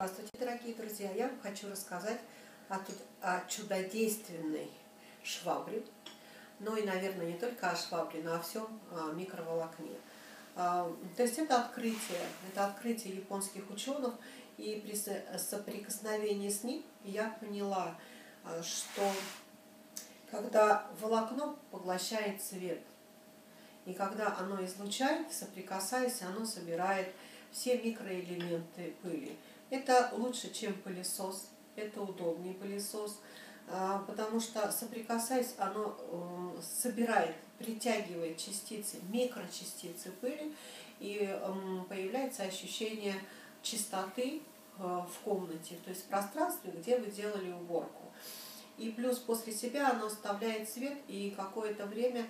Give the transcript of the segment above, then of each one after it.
Здравствуйте, дорогие друзья! Я вам хочу рассказать о чудодейственной швабре, но и, наверное, не только о швабре, но о всем микроволокне. То есть это открытие японских ученых, и при соприкосновении с ним я поняла, что когда волокно поглощает свет, и когда оно излучает, соприкасаясь, оно собирает все микроэлементы пыли. Это лучше, чем пылесос, это удобнее пылесос, потому что, соприкасаясь, оно собирает, притягивает частицы, микрочастицы пыли, и появляется ощущение чистоты в комнате, то есть в пространстве, где вы делали уборку. И плюс после себя оно оставляет свет, и какое-то время,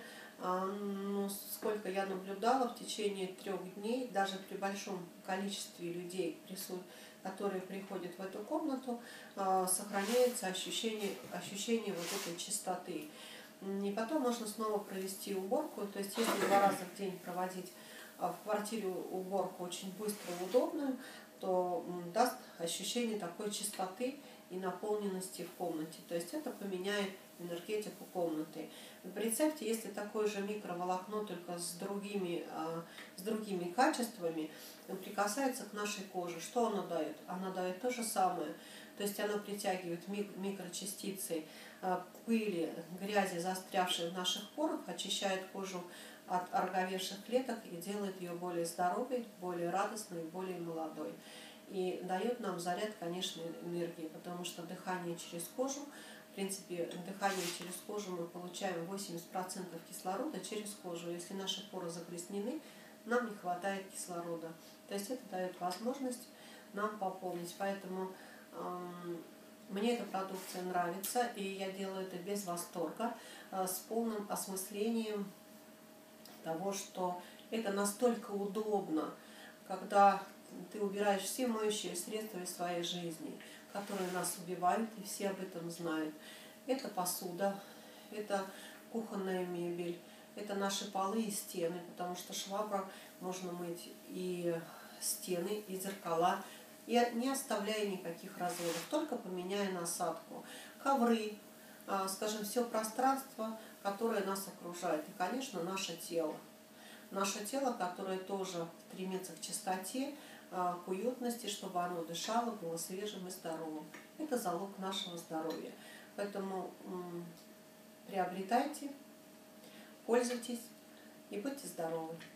сколько я наблюдала, в течение 3 дней, даже при большом количестве людей, которые приходят в эту комнату, сохраняется ощущение вот этой чистоты. И потом можно снова провести уборку, то есть если 2 раза в день проводить в квартире уборку очень быструю и удобную, то даст ощущение такой чистоты и наполненности в комнате. То есть это поменяет энергетику комнаты. Представьте, если такое же микроволокно, только с другими качествами, прикасается к нашей коже, что оно дает? Оно дает то же самое. То есть оно притягивает микрочастицы пыли, грязи, застрявшей в наших порах, очищает кожу от ороговевших клеток и делает ее более здоровой, более радостной, более молодой. И дает нам заряд, конечно, энергии, потому что дыхание через кожу, в принципе, дыхание через кожу мы получаем 80% кислорода через кожу. Если наши поры загрязнены, нам не хватает кислорода. То есть это дает возможность нам пополнить. Поэтому мне эта продукция нравится, и я делаю это без восторга, с полным осмыслением того, что это настолько удобно, когда ты убираешь все моющие средства из своей жизни, которые нас убивают, и все об этом знают. Это посуда, это кухонная мебель, это наши полы и стены, потому что швабра можно мыть и стены, и зеркала, и не оставляя никаких разрывов, только поменяя насадку. Ковры, скажем, все пространство, которое нас окружает, и, конечно, наше тело. Наше тело, которое тоже стремится к чистоте, к уютности, чтобы оно дышало, было свежим и здоровым. Это залог нашего здоровья. Поэтому приобретайте, пользуйтесь и будьте здоровы.